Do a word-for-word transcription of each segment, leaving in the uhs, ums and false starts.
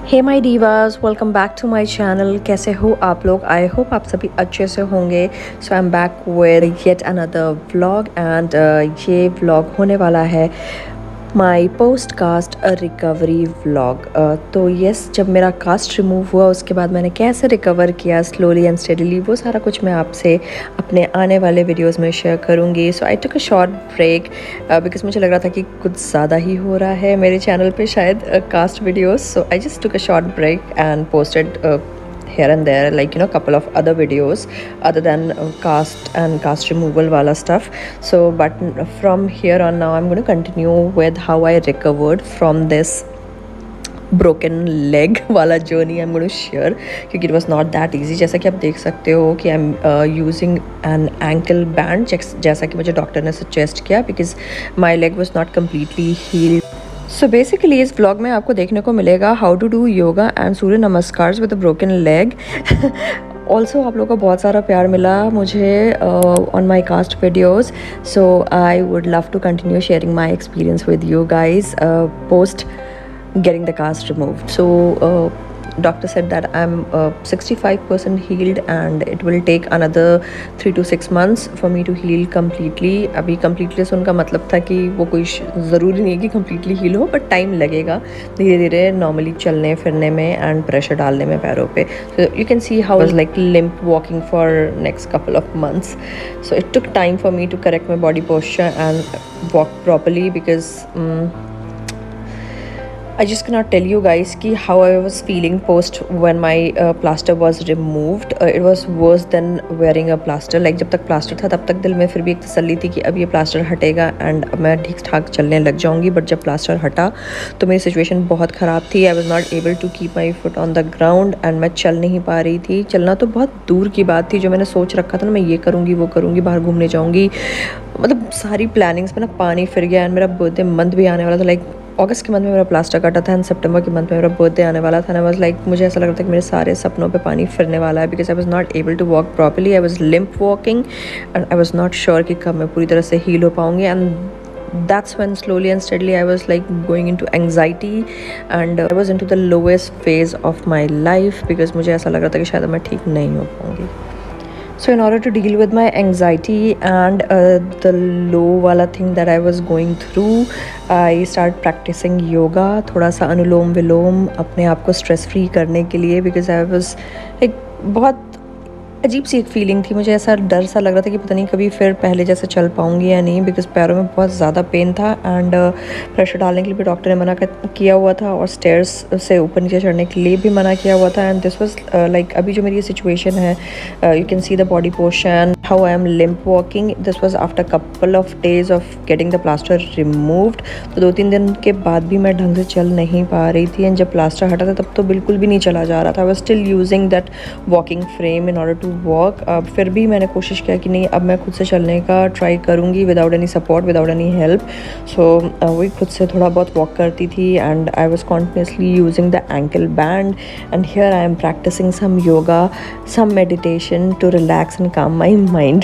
Hey my divas, welcome back to my channel. कैसे हो आप लोग? आई होप आप सभी अच्छे से होंगे। So I am back with yet another vlog and ये व्लॉग होने वाला है my post cast a recovery vlog. तो यस, जब मेरा कास्ट रिमूव हुआ उसके बाद मैंने कैसे रिकवर किया स्लोली एंड स्टेडीली, वो सारा कुछ मैं आपसे अपने आने वाले वीडियोस में शेयर करूँगी। So I took a short break because मुझे लग रहा था कि कुछ ज़्यादा ही हो रहा है मेरे चैनल पे शायद cast videos. So I just took a short break and posted here and there, like you know, couple of other videos other than uh, cast and cast removal wala stuff. So but from here on now I'm going to continue with how I recovered from this broken leg wala journey I'm going to share, क्योंकि it was not that easy. जैसा कि आप देख सकते हो कि I'm uh, using an ankle band जैसा कि मुझे डॉक्टर ने सजेस्ट किया, because my leg was not completely healed. So so basically इस व्लॉग में आपको देखने को मिलेगा how to do yoga and surya namaskar with a broken leg. Also आप लोगों का बहुत सारा प्यार मिला मुझे on my cast videos, so I would love to continue sharing my experience with you guys post getting the cast removed. So uh, doctor said that I'm uh, sixty-five percent healed and it will take another three to six months for me to heal completely. अभी completely से उनका मतलब था कि वो कोई ज़रूरी नहीं है कि completely heal हो, but time लगेगा धीरे धीरे normally चलने फिरने में and pressure डालने में पैरों पे. So you can see how I was like limp walking for next couple of months. So it took time for me to correct my body posture and walk properly, because um, I just cannot tell you guys कि how I was feeling post when my uh, plaster was removed. Uh, it was worse than wearing a plaster. Like जब तक plaster था तब तक दिल में फिर भी एक तसल्ली थी कि अब ये plaster हटेगा and अब मैं ठीक ठाक चलने लग जाऊंगी. बट जब plaster हटा तो मेरी situation बहुत ख़राब थी. I was not able to keep my foot on the ground and मैं चल नहीं पा रही थी. चलना तो बहुत दूर की बात थी. जो मैंने सोच रखा था ना, मैं ये करूँगी वो करूँगी, बाहर घूमने जाऊँगी, मतलब सारी प्लानिंग्स में ना पानी फिर गया. एंड मेरा बर्थडे मंथ भी आने वाला था. लाइक अगस्त के मंथ में मेरा प्लास्टर कटा था एंड सितंबर के मंथ में मेरा बर्थडे आने वाला था. आई वाज लाइक, मुझे ऐसा लग रहा था कि मेरे सारे सपनों पे पानी फिरने वाला है, because I was not able to walk properly. I was limp walking and I was not sure कि कब मैं पूरी तरह से हील हो पाऊँगी. And that's when slowly and steadily I was like going into anxiety and uh, I was into the lowest phase of my life, because मुझे ऐसा लग रहा था कि शायद मैं ठीक नहीं हो पाऊँगी. So in order to deal with my anxiety and uh, the low wala thing that I was going through, I started practicing yoga. थोड़ा सा अनुलोम विलोम अपने आप को stress free करने के लिए, because I was like बहुत अजीब सी एक फीलिंग थी. मुझे ऐसा डर सा लग रहा था कि पता नहीं कभी फिर पहले जैसे चल पाऊँगी या नहीं, बिकॉज पैरों में बहुत ज़्यादा पेन था एंड प्रेशर डालने के लिए भी डॉक्टर ने मना किया हुआ था और स्टेयर्स से ऊपर नीचे चढ़ने के लिए भी मना किया हुआ था. एंड दिस वाज लाइक, अभी जो मेरी ये सिचुएशन है, you can see the body portion, how I am limp walking. This was after couple of days of getting the plaster removed. तो दो तीन दिन के बाद भी मैं ढंग से चल नहीं पा रही थी. एंड जब प्लास्टर हटा था तब तो बिल्कुल भी नहीं चला जा रहा था. I was still using that walking frame in order to walk. अब फिर भी मैंने कोशिश किया कि नहीं, अब मैं खुद से चलने का ट्राई करूँगी without any support, without any help. So वही खुद से थोड़ा बहुत वॉक करती थी and I was continuously using the ankle band. And here I am practising some yoga, some meditation to relax and calm my mind.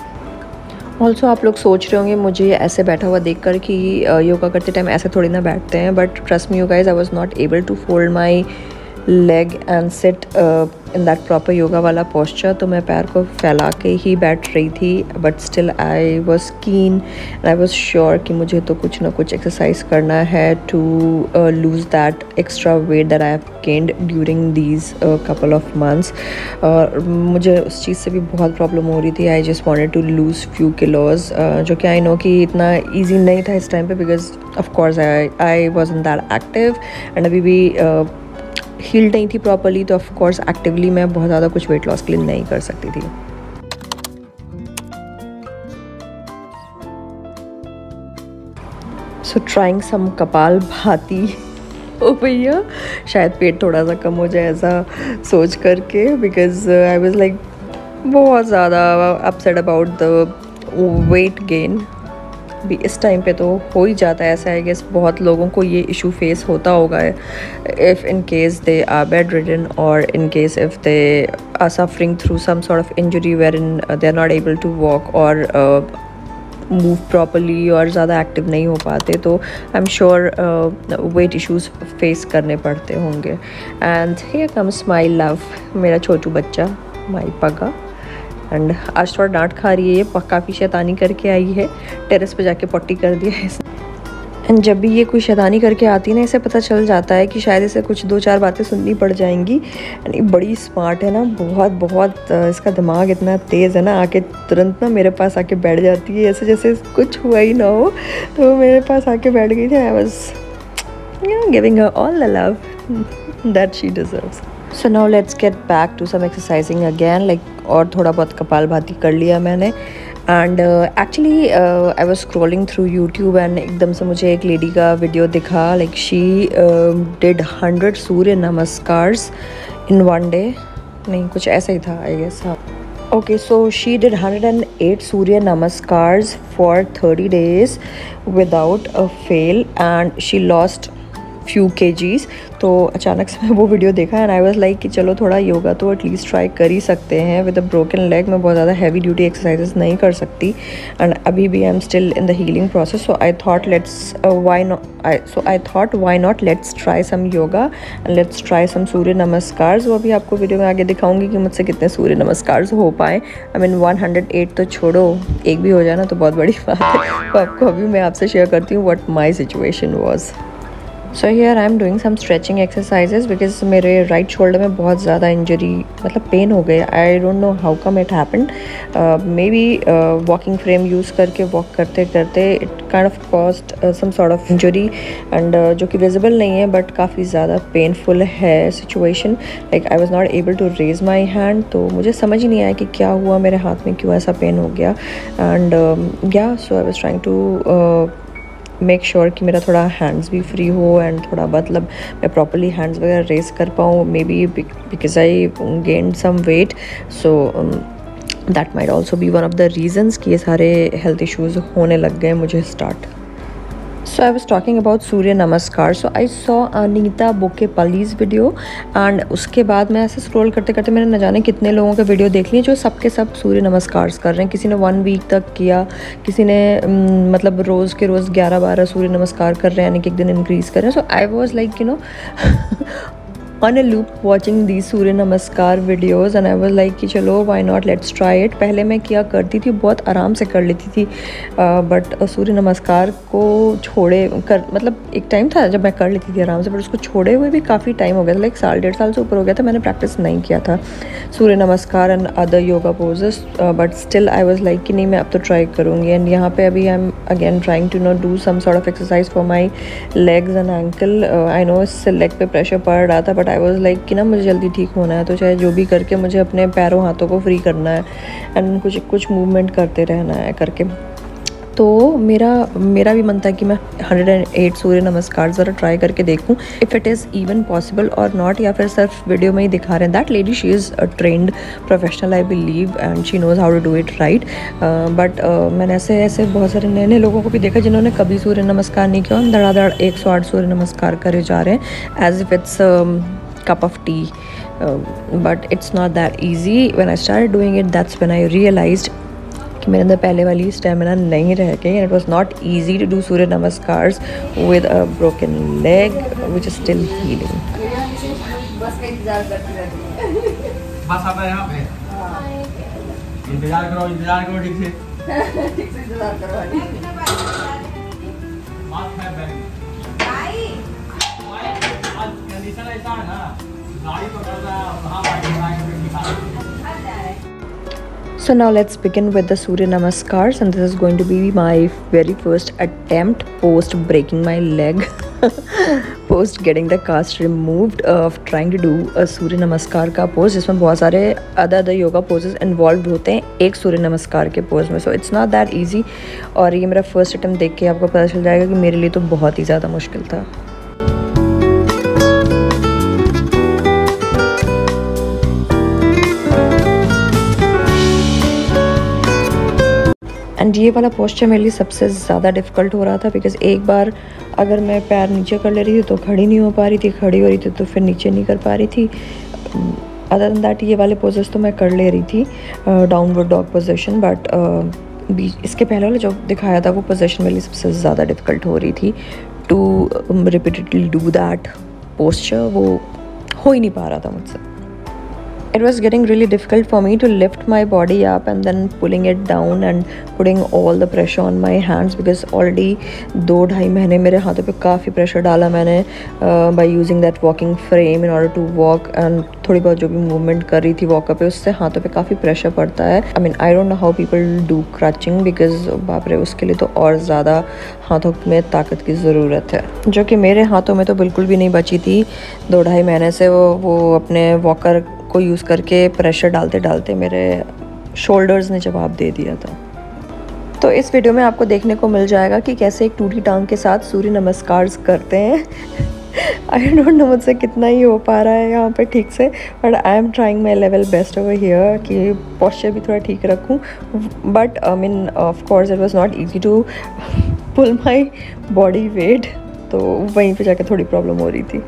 Also आप लोग सोच रहे होंगे मुझे ऐसे बैठा हुआ देखकर कि योगा करते टाइम ऐसे थोड़ी ना बैठते हैं, but trust me you guys, I was not able to fold my leg and sit in that proper yoga वाला पोस्चर. तो मैं पैर को फैला के ही बैठ रही थी, but still I was keen and I was sure कि मुझे तो कुछ ना कुछ एक्सरसाइज करना है to lose that extra weight that I have gained during these couple of months. और मुझे उस चीज़ से भी बहुत प्रॉब्लम हो रही थी. I just wanted to lose few kilos, जो कि आई नो कि इतना ईजी नहीं था इस टाइम पे, because of course I I was in that active and अभी भी uh, हील नहीं थी प्रॉपरली. तो ऑफ कोर्स एक्टिवली मैं बहुत ज़्यादा कुछ वेट लॉस के लिए नहीं कर सकती थी. सो ट्राइंग सम कपाल भाती. ओ भैया, शायद पेट थोड़ा सा कम हो जाए ऐसा सोच करके, बिकॉज आई वाज लाइक बहुत ज़्यादा upset about the weight gain. भी इस टाइम पे तो हो ही जाता है ऐसा. आई गेस बहुत लोगों को ये इशू फेस होता होगा, if in case they are bedridden और in case if they are suffering through some sort of injury where in they are not able to walk और मूव प्रॉपरली और ज़्यादा एक्टिव नहीं हो पाते, तो I am sure weight issues face करने पड़ते होंगे। And here comes my love, मेरा छोटू बच्चा, माई पगा। एंड आज थोड़ा डांट खा रही है, ये काफ़ी शैतानी करके आई है, टेरेस पे जाके पट्टी कर दिया है इसने। एंड जब भी ये कोई शैतानी करके आती है ना, इसे पता चल जाता है कि शायद इसे कुछ दो चार बातें सुननी पड़ जाएंगी। एंड ये बड़ी स्मार्ट है ना, बहुत बहुत इसका दिमाग इतना तेज़ है ना, आके तुरंत ना मेरे पास आके बैठ जाती है, ऐसे जैसे कुछ हुआ ही ना हो। तो मेरे पास आके बैठ गई थी। I was giving her all the love that she deserves. So now let's get back to some exercising again, like और थोड़ा बहुत कपालभाति कर लिया मैंने। And actually I was scrolling through YouTube and एकदम से मुझे एक लेडी का वीडियो दिखा, like she did hundred surya namaskars in one day, नहीं कुछ ऐसा ही था आई गेस। हाँ, okay, so she did hundred and eight surya namaskars for thirty days without a fail and she lost few KGs. तो अचानक से मैं वो वीडियो देखा एंड आई वाज लाइक कि चलो थोड़ा योगा तो एटलीस्ट ट्राई कर ही सकते हैं। विद अ ब्रोकन लेग मैं बहुत ज़्यादा हैवी ड्यूटी एक्सरसाइजेस नहीं कर सकती एंड अभी भी I am still in the healing process. So I thought let's why not I so I thought why not let's try some yoga and let's try some surya namaskars. वो अभी आपको video में आगे दिखाऊंगी कि मुझसे कितने सूर्य नमस्कार्स हो पाए। I mean one hundred eight तो छोड़ो, एक भी हो जाए ना तो बहुत बड़ी बात है। तो आपको अभी मैं आपसे शेयर करती हूँ what my situation was. So here I am doing some stretching exercises because मेरे राइट शोल्डर में बहुत ज़्यादा इंजरी मतलब पेन हो गए। I don't know how come it happened, maybe walking frame use करके वॉक करते करते it kind of caused some sort of injury and जो कि विजिबल नहीं है बट काफ़ी ज़्यादा पेनफुल है situation. Like I was not able to raise my hand, तो मुझे समझ ही नहीं आया कि क्या हुआ, मेरे हाथ में क्यों ऐसा पेन हो गया। एंड या so I was trying to make sure कि मेरा थोड़ा हैंड्स भी फ्री हो एंड थोड़ा मतलब मैं प्रॉपरली हैंड्स वगैरह रेस कर पाऊँ, maybe because I gained some weight, so that might also be one of the reasons कि ये सारे हेल्थ इश्यूज़ होने लग गए मुझे start. So I was talking about surya namaskar. So I saw Anita बोकेपल्ली's video and उसके बाद मैं ऐसे स्क्रॉल करते करते मैंने न जाने कितने लोगों के वीडियो देख लिए जो सबके सब सूर्य नमस्कार कर रहे हैं। किसी ने वन वीक तक किया, किसी ने मतलब रोज़ के रोज़ ग्यारह बारह सूर्य नमस्कार कर रहे हैं, यानी कि एक दिन इंक्रीज़ कर रहे हैं। So I was like you know on a loop watching these surya namaskar videos and I was like कि चलो why not let's try it. पहले मैं किया करती थी, बहुत आराम से कर लेती थी, बट uh, सूर्य नमस्कार को छोड़े कर मतलब एक टाइम था जब मैं कर लेती थी आराम से, बट उसको छोड़े हुए भी काफ़ी टाइम हो गया था, लाइक साल डेढ़ साल से ऊपर हो गया था मैंने प्रैक्टिस नहीं किया था surya namaskar and other yoga poses, but still I was like कि नहीं मैं अब तो ट्राई करूँगी। एंड यहाँ पे अभी I am again trying to not do some sort of exercise for my legs and ankle. I know इससे लेग पे प्रेशर पड़ रहा था, बट आई वाज लाइक कि ना मुझे जल्दी ठीक होना है, तो चाहे जो भी करके मुझे अपने पैरों हाथों को फ्री करना है एंड कुछ कुछ मूवमेंट करते रहना है करके। तो मेरा मेरा भी मन था कि मैं हंड्रेड एंड एट सूर्य नमस्कार ज़रा ट्राई करके देखूं if it is even possible और नॉट, या फिर सिर्फ वीडियो में ही दिखा रहे हैं। That lady she is trained professional I believe and she knows how to do it right, but मैंने ऐसे ऐसे बहुत सारे नए नए लोगों को भी देखा जिन्होंने कभी सूर्य नमस्कार नहीं किया, धड़ाधड़ एक सौ आठ सूर्य नमस्कार करे जा रहे हैं as if it's cup of tea, uh, but it's not that easy. When I started doing it, that's when I realized कि मेरे अंदर पहले वाली स्टेमिना नहीं रह गई and it was not easy to do Surya नमस्कार्स with a broken leg which is still healing. बस का इंतजार करती रहती है। बस अब यहाँ पे इंतजार करो इंतजार करो ठीक से ठीक से इंतजार करो। बात है बहन आज कंडीशन ऐसा है ना, गाड़ी पकड़ना वहाँ So now let's begin with the Surya Namaskars, and this is going to be my very first attempt post breaking my leg, post getting the cast removed of trying to do a Surya Namaskar का pose जिसमें बहुत सारे other other yoga poses involved होते हैं एक सूर्य नमस्कार के pose में। So it's not that easy, और ये मेरा first attempt देख के आपको पता चल जाएगा कि मेरे लिए तो बहुत ही ज़्यादा मुश्किल था। एंड ये वाला पोस्चर मेरे लिए सबसे ज़्यादा डिफ़िकल्ट हो रहा था बिकॉज़ एक बार अगर मैं पैर नीचे कर ले रही थी तो खड़ी नहीं हो पा रही थी, खड़ी हो रही थी तो फिर नीचे नहीं कर पा रही थी। अदर देन दैट ये वाले पोजेस तो मैं कर ले रही थी, डाउनवर्ड डॉग पोजीशन, बट बीच इसके पहले वाला जो दिखाया था वो पोजीशन मेरे लिए सबसे ज़्यादा डिफ़िकल्ट हो रही थी to repeatedly do that posture, वो हो ही नहीं पा रहा था मुझसे। It was getting really difficult for me to lift my body up and then pulling it down and putting all the pressure on my hands because already दो ढाई महीने मेरे हाथों पे काफ़ी प्रेशर डाला मैंने uh, by using that walking frame in order to walk, and थोड़ी बहुत जो भी मूवमेंट कर रही थी वॉकर पे उससे हाथों पे काफ़ी प्रेशर पड़ता है। I mean I don't know how people do crutching because बाप रे उसके लिए तो और ज़्यादा हाथों में ताकत की ज़रूरत है, जो कि मेरे हाथों में तो बिल्कुल भी नहीं बची थी दो ढाई महीने से। वो वो अपने वॉकर को यूज़ करके प्रेशर डालते डालते मेरे शोल्डर्स ने जवाब दे दिया था। तो इस वीडियो में आपको देखने को मिल जाएगा कि कैसे एक टूटी टांग के साथ सूर्य नमस्कार करते हैं। आई डोंट नो मुझसे कितना ही हो पा रहा है यहाँ पे ठीक से, but I am trying my level best over here कि पोस्चर भी थोड़ा ठीक रखूँ। But I mean of course it was not easy to pull my body weight, तो वहीं पे जाकर थोड़ी प्रॉब्लम हो रही थी।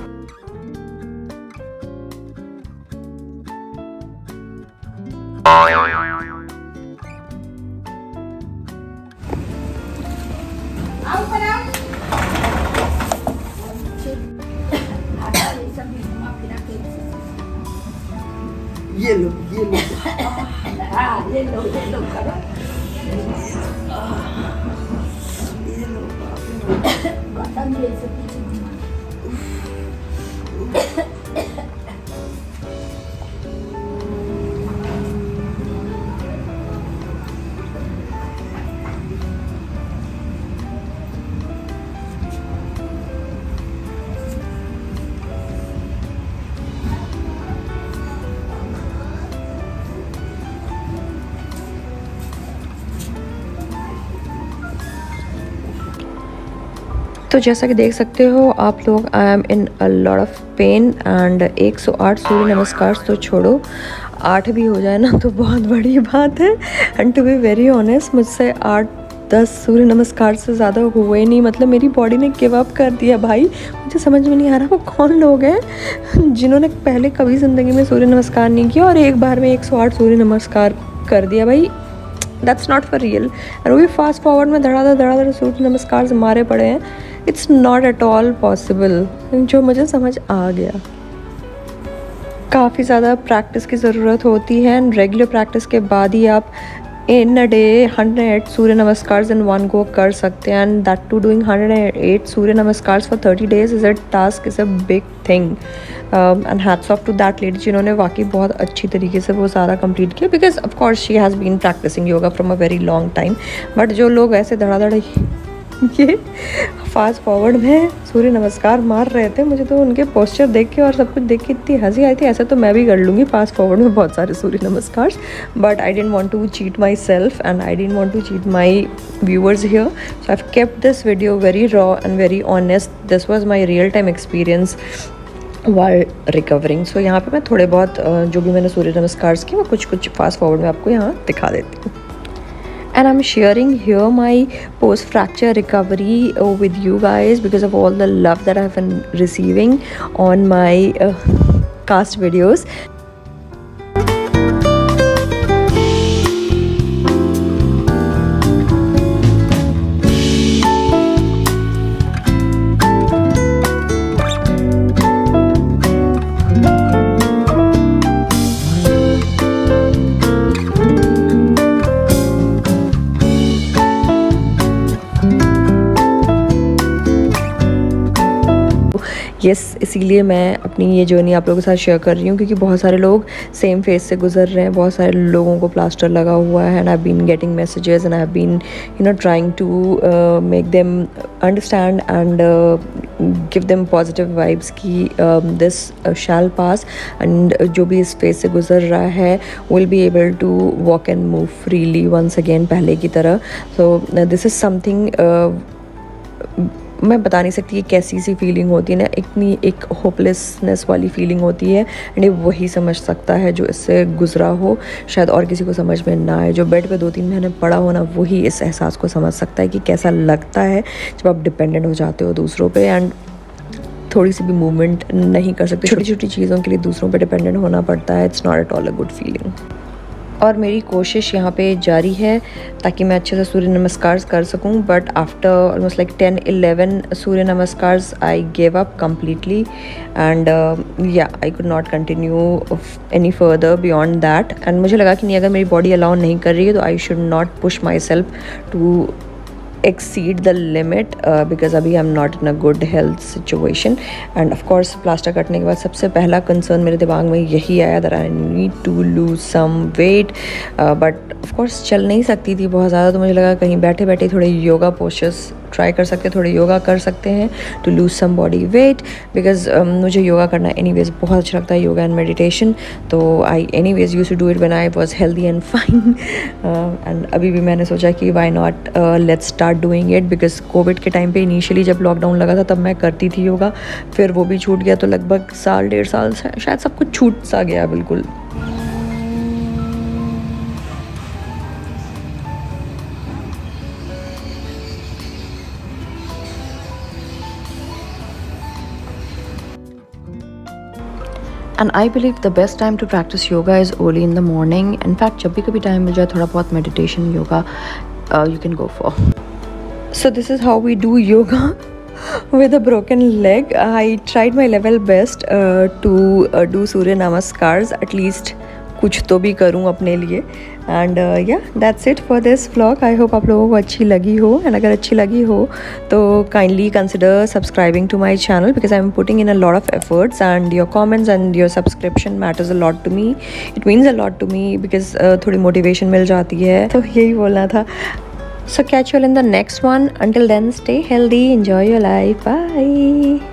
ये लो ये लो हाँ ये लो ये लो करो ये लो बटन ये सब तो जैसा कि देख सकते हो आप लोग, I am in a lot of pain and एक सौ आठ सूर्य नमस्कार तो छोड़ो, आठ भी हो जाए ना तो बहुत बड़ी बात है। And to be very honest मुझसे आठ दस सूर्य नमस्कार से ज़्यादा हुए नहीं, मतलब मेरी बॉडी ने गिव अप कर दिया भाई। मुझे समझ में नहीं आ रहा वो कौन लोग हैं जिन्होंने पहले कभी ज़िंदगी में सूर्य नमस्कार नहीं किया और एक बार में एक सौ आठ सूर्य नमस्कार कर दिया भाई। That's not for real. और वो भी फास्ट फॉरवर्ड में धड़ाधड़ धड़ाधड़ सूर्य नमस्कार से मारे पड़े हैं। It's not at all possible, जो मुझे समझ आ गया। काफ़ी ज़्यादा प्रैक्टिस की ज़रूरत होती है एंड रेगुलर प्रैक्टिस के बाद ही आप in a day hundred eight Surya Namaskar in one go कर सकते हैं। And that to doing hundred eight Surya Namaskar for thirty days is a task, is a big thing. And hats off to that lady जिन्होंने वाकई बहुत अच्छी तरीके से वो सारा कंप्लीट किया, because of course she has been practising yoga from a very long time. But जो लोग ऐसे धड़ाधड़ ये फास्ट फॉरवर्ड में सूर्य नमस्कार मार रहे थे, मुझे तो उनके पोस्चर देख के और सब कुछ देख के इतनी हंसी आई थी। ऐसा तो मैं भी कर लूँगी फास्ट फॉरवर्ड में बहुत सारे Surya Namaskar, but I don't want to cheat myself and I don't want to cheat my viewers here, so I have kept this video very raw and very honest. This was my real time experience while recovering. So यहाँ पे मैं थोड़े बहुत जो भी मैंने सूर्य नमस्कार किए वो कुछ कुछ फास्ट फॉरवर्ड में आपको यहाँ दिखा देती हूँ। And I'm sharing here my post-fracture recovery uh, with you guys because of all the love that I've been receiving on my uh, cast videos. Yes yes, इसीलिए मैं अपनी ये जर्नी आप लोगों के साथ शेयर कर रही हूँ क्योंकि बहुत सारे लोग सेम फेज से गुजर रहे हैं। बहुत सारे लोगों को प्लास्टर लगा हुआ है and I have been getting messages and I have been you know trying to make them understand and give them positive vibes की दिस शैल पास, एंड जो भी इस फेज से गुजर रहा है will be able to walk and move freely once again पहले की तरह। सो दिस इज़ समथिंग मैं बता नहीं सकती ये कैसी सी फीलिंग होती है ना, इतनी एक होपलेसनेस वाली फीलिंग होती है एंड ये वही समझ सकता है जो इससे गुजरा हो, शायद और किसी को समझ में ना आए। जो बेड पे दो तीन महीने पड़ा हो ना वही इस एहसास को समझ सकता है कि कैसा लगता है जब आप डिपेंडेंट हो जाते हो दूसरों पे एंड थोड़ी सी भी मूवमेंट नहीं कर सकते। छोटी छोटी चीज़ों के लिए दूसरों पे डिपेंडेंट होना पड़ता है। It's not at all a good feeling. और मेरी कोशिश यहाँ पे जारी है ताकि मैं अच्छे से सूर्य नमस्कार कर सकूँ, but after almost like ten eleven Surya Namaskar I gave up completely and yeah I could not continue any further beyond that. And मुझे लगा कि नहीं, अगर मेरी बॉडी अलाउ नहीं कर रही है तो I should not push myself to exceed the limit uh, because अभी I'm not in a good health situation and of course plaster कटने के बाद सबसे पहला कंसर्न मेरे दिमाग में यही आया that I need to lose some weight uh, but of course चल नहीं सकती थी बहुत ज़्यादा, तो मुझे लगा कहीं बैठे बैठे थोड़े योगा पोस्चर्स ट्राई कर सकते हैं, थोड़े योगा कर सकते हैं to lose some body weight because मुझे योगा करना एनीवेज बहुत अच्छा लगता है, योगा एंड मेडिटेशन। तो I anyways used to do it when I was healthy and fine and अभी भी मैंने सोचा कि why not let's start doing it because Covid के टाइम पे इनिशियली जब लॉकडाउन लगा था तब मैं करती थी योगा, फिर वो भी छूट गया, तो लगभग साल डेढ़ साल शायद सब कुछ छूट सा गया बिल्कुल। And I believe the best time to practise yoga is early in the morning. In fact जब भी कभी टाइम मिल जाए थोड़ा बहुत meditation yoga you can go for. So this is how we do yoga with a broken leg. I tried my level best uh, to uh, do Surya Namaskars, at least कुछ तो भी करूँ अपने लिए। And yeah that's it for this vlog. I hope आप लोगों को अच्छी लगी हो, एंड अगर अच्छी लगी हो तो kindly consider subscribing to my channel because I am putting in a lot of efforts and your comments and your subscription matters a lot to me, it means a lot to me because थोड़ी motivation मिल जाती है, तो यही बोलना था। So catch you all in the next one. Until then, stay healthy, enjoy your life. Bye.